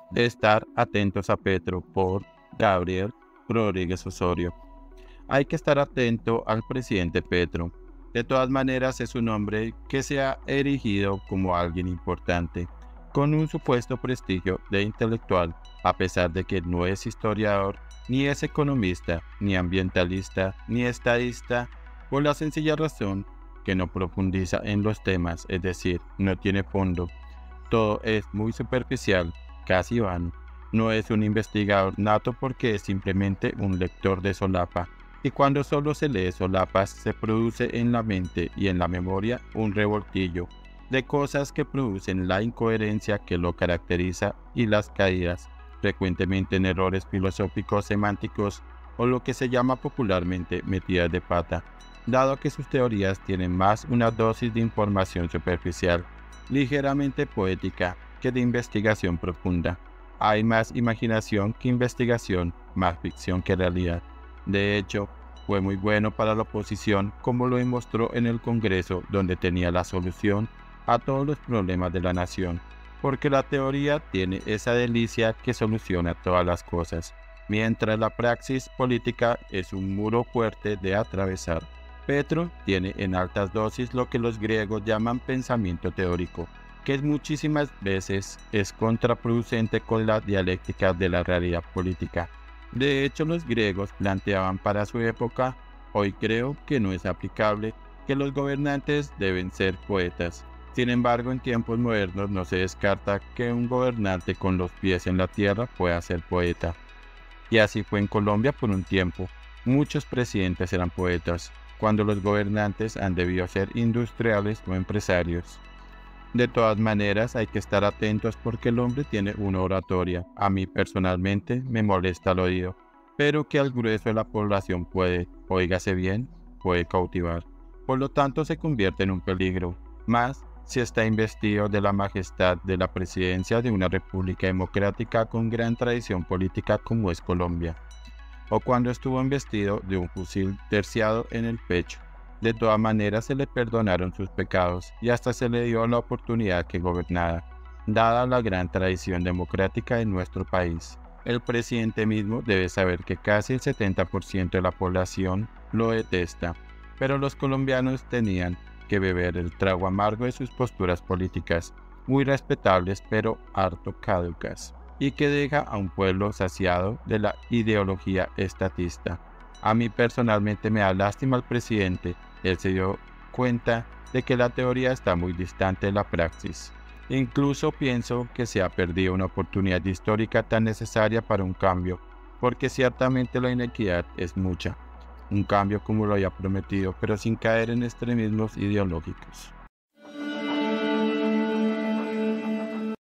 Estar atentos a Petro por Gabriel Rodríguez Osorio. Hay que estar atento al presidente Petro. De todas maneras es un hombre que se ha erigido como alguien importante, con un supuesto prestigio de intelectual, a pesar de que no es historiador, ni es economista, ni ambientalista, ni estadista, por la sencilla razón que no profundiza en los temas, es decir, no tiene fondo. Todo es muy superficial, casi vano. No es un investigador nato porque es simplemente un lector de solapa. Y cuando solo se lee solapas, se produce en la mente y en la memoria un revoltillo de cosas que producen la incoherencia que lo caracteriza y las caídas, frecuentemente en errores filosóficos semánticos o lo que se llama popularmente metidas de pata, dado que sus teorías tienen más una dosis de información superficial, ligeramente poética, que de investigación profunda. Hay más imaginación que investigación, más ficción que realidad. De hecho, fue muy bueno para la oposición, como lo demostró en el Congreso, donde tenía la solución a todos los problemas de la nación, porque la teoría tiene esa delicia que soluciona todas las cosas, mientras la praxis política es un muro fuerte de atravesar. Petro tiene en altas dosis lo que los griegos llaman pensamiento teórico, que muchísimas veces es contraproducente con la dialéctica de la realidad política. De hecho, los griegos planteaban para su época, hoy creo que no es aplicable, que los gobernantes deben ser poetas. Sin embargo, en tiempos modernos no se descarta que un gobernante con los pies en la tierra pueda ser poeta. Y así fue en Colombia por un tiempo. Muchos presidentes eran poetas, cuando los gobernantes han debido ser industriales o empresarios. De todas maneras, hay que estar atentos porque el hombre tiene una oratoria. A mí personalmente me molesta el oído, pero que al grueso de la población puede, óigase bien, puede cautivar. Por lo tanto, se convierte en un peligro, más si está investido de la majestad de la presidencia de una república democrática con gran tradición política como es Colombia, o cuando estuvo investido de un fusil terciado en el pecho. De todas maneras se le perdonaron sus pecados y hasta se le dio la oportunidad que gobernara, dada la gran tradición democrática de nuestro país. El presidente mismo debe saber que casi el 70% de la población lo detesta, pero los colombianos tenían que beber el trago amargo de sus posturas políticas, muy respetables pero harto caducas, y que deja a un pueblo saciado de la ideología estatista. A mí personalmente me da lástima al presidente. Él se dio cuenta de que la teoría está muy distante de la praxis. Incluso pienso que se ha perdido una oportunidad histórica tan necesaria para un cambio, porque ciertamente la inequidad es mucha. Un cambio como lo había prometido, pero sin caer en extremismos ideológicos.